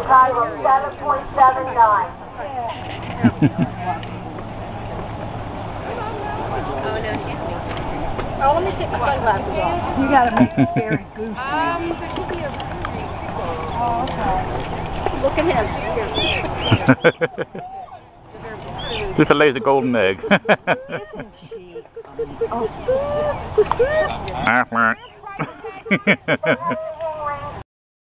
title of 7.79. Oh, let me take my sunglasses off. You gotta make it very goosey. There should be a... Oh, okay. Look at him. Just lays a golden egg. Isn't she? Oh.